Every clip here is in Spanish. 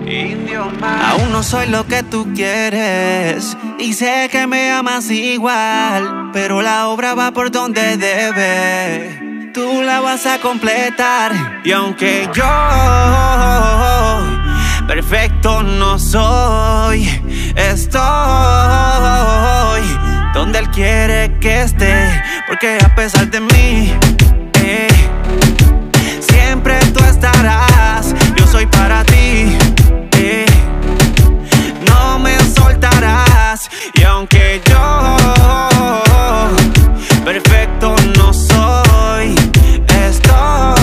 Aún no soy lo que tú quieres y sé que me amas igual, pero la obra va por donde debe. Tú la vas a completar. Y aunque yo perfecto no soy, estoy donde Él quiere que esté. Porque a pesar de mí, siempre tú estarás. Yo soy para ti, no me soltarás. Y aunque yo perfecto no soy, estoy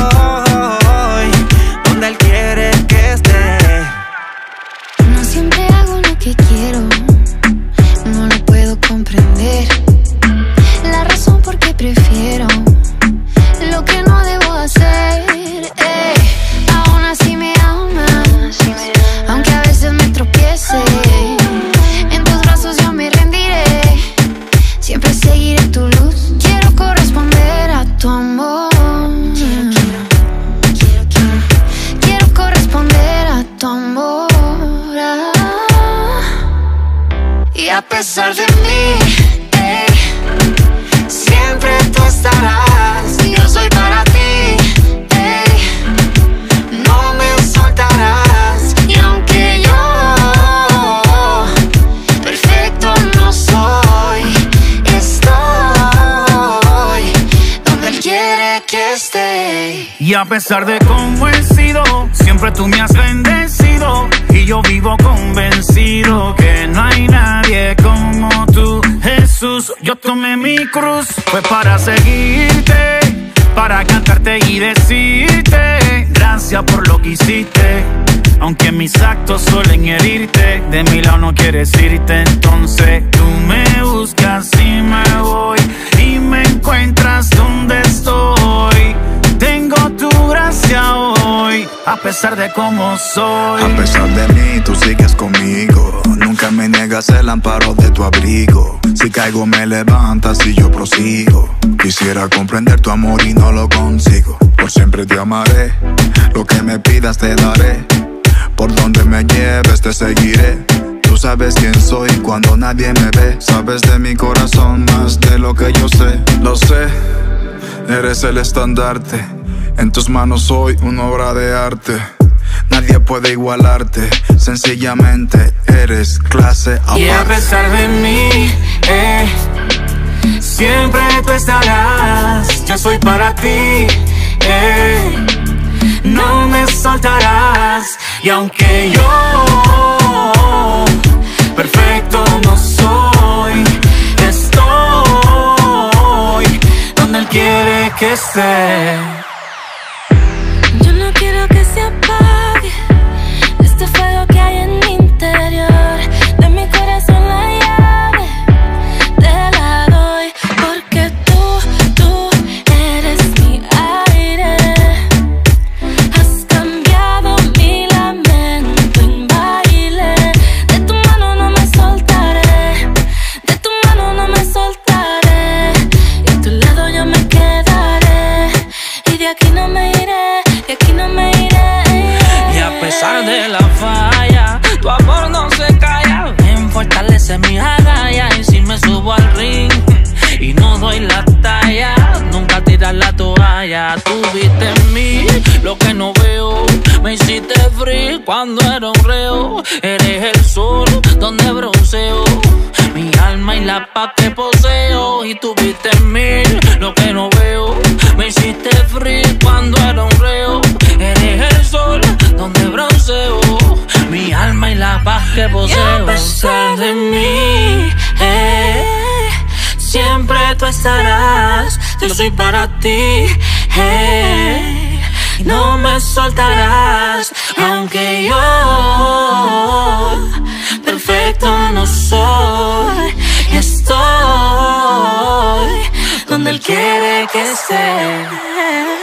donde Él quiere que esté. No siempre hago lo que quiero, no lo puedo comprender. La razón por qué prefiero lo que no debo hacer. Aún así me amas, aunque a veces me tropiece. En tus brazos yo me rendiré, siempre seguiré tu luz. Quiero corresponder a tu amor. Quiero corresponder a tu amor. Y a pesar de mí, siempre tú estarás. Yo soy para ti, no me soltarás. Y aunque yo perfecto no soy, estoy donde Él quiere que esté. Y a pesar de cómo he sido, siempre tú me has bendecido. Y yo vivo convencido que no hay nadie como tú, Jesús. Yo tomé mi cruz, fue para seguirte, para cantarte y decirte gracias por lo que hiciste. Aunque mis actos suelen herirte, de mi lado no quieres irte. Entonces tú me buscas y me voy, y me encuentras donde estoy. Tengo tu gracia hoy, a pesar de cómo soy. A pesar de mí, tú sigues conmigo. Nunca me niegas el amparo de tu abrigo. Si caigo me levantas y yo prosigo. Quisiera comprender tu amor y no lo consigo. Por siempre te amaré, lo que me pidas te daré. Por donde me lleves te seguiré. Tú sabes quién soy cuando nadie me ve. Sabes de mi corazón más de lo que yo sé. Lo sé, eres el estandarte. En tus manos soy una obra de arte. Nadie puede igualarte. Sencillamente eres clase aparte. Y a pesar de mí, siempre tú estarás. Yo soy para ti, no me soltarás. Y aunque yo perfecto no soy, estoy donde Él quiere que esté. Yo no quiero que se apague este fuego que hay en mi interior. De mi corazón la llave te la doy, porque tú eres mi aire. Has cambiado mi lamento en baile. De tu mano no me soltaré, de tu mano no me soltaré. Y a tu lado yo me quedaré, y de aquí no me iré, de aquí no me iré. Y a pesar de la falla, tu amor no se calla. Ven, fortalece mi agallas. Y si me subo al ring y no doy la talla, nunca tiras la toalla. Tú viste en mí lo que no veo. Me hiciste free cuando era un reo. Eres el sol donde bronceo, mi alma y la paz que poseo. Y tú viste en mí lo que no veo. Me hiciste free cuando era un reo. Eres el sol donde bronceo, mi alma y la paz que poseo. Y a pesar de mí, siempre tú estarás. Yo soy para ti, no me soltarás. Aunque yo perfecto no soy, estoy donde Él quiere que esté.